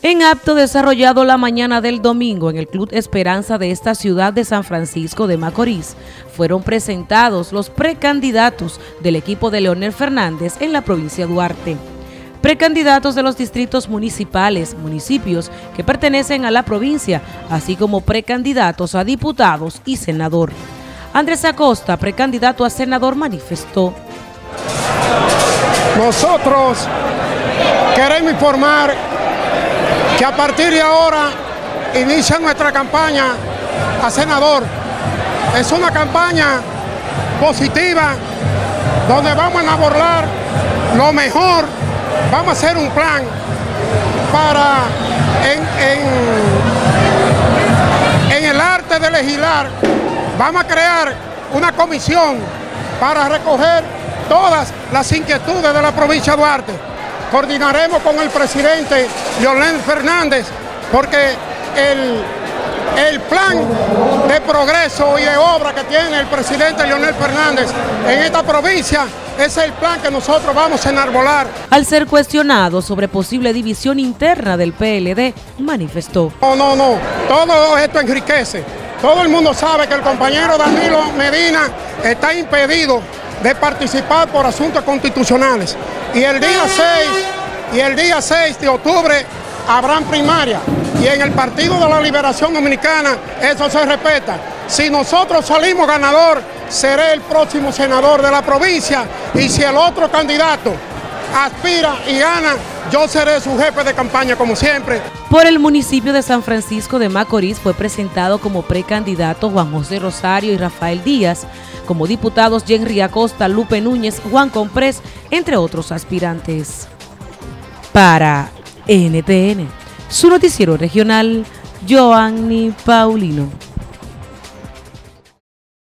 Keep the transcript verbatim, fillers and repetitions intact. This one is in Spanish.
En acto desarrollado la mañana del domingo en el Club Esperanza de esta ciudad de San Francisco de Macorís, fueron presentados los precandidatos del equipo de Leonel Fernández en la provincia de Duarte. Precandidatos de los distritos municipales, municipios que pertenecen a la provincia, así como precandidatos a diputados y senador. Andrés Acosta, precandidato a senador, manifestó: Nosotros queremos informar que a partir de ahora inicia nuestra campaña a senador. Es una campaña positiva donde vamos a abordar lo mejor, vamos a hacer un plan para en, en, en el arte de legislar. Vamos a crear una comisión para recoger todas las inquietudes de la provincia de Duarte. Coordinaremos con el presidente Leonel Fernández porque el, el plan de progreso y de obra que tiene el presidente Leonel Fernández en esta provincia es el plan que nosotros vamos a enarbolar. Al ser cuestionado sobre posible división interna del P L D, manifestó: No, no, no, todo esto enriquece. Todo el mundo sabe que el compañero Danilo Medina está impedido de participar por asuntos constitucionales. Y el día seis, y el día seis de octubre habrán primaria. Y en el Partido de la Liberación Dominicana eso se respeta. Si nosotros salimos ganador, seré el próximo senador de la provincia. Y si el otro candidato aspira y gana, yo seré su jefe de campaña como siempre. Por el municipio de San Francisco de Macorís fue presentado como precandidato Juan José Rosario y Rafael Díaz, como diputados Henry Acosta, Lupe Núñez, Juan Comprés, entre otros aspirantes. Para N T N, su noticiero regional, Joanny Paulino.